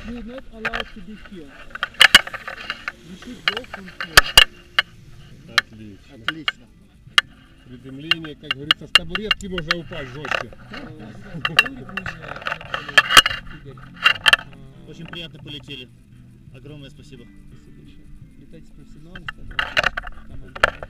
you're not allowed to be here. You should go from here. Отлично. Отлично. Приземление, как говорится, с табуретки можно упасть жестко. Очень приятно полетели. Огромное спасибо. Спасибо еще. Летайте с профессионалами, команда.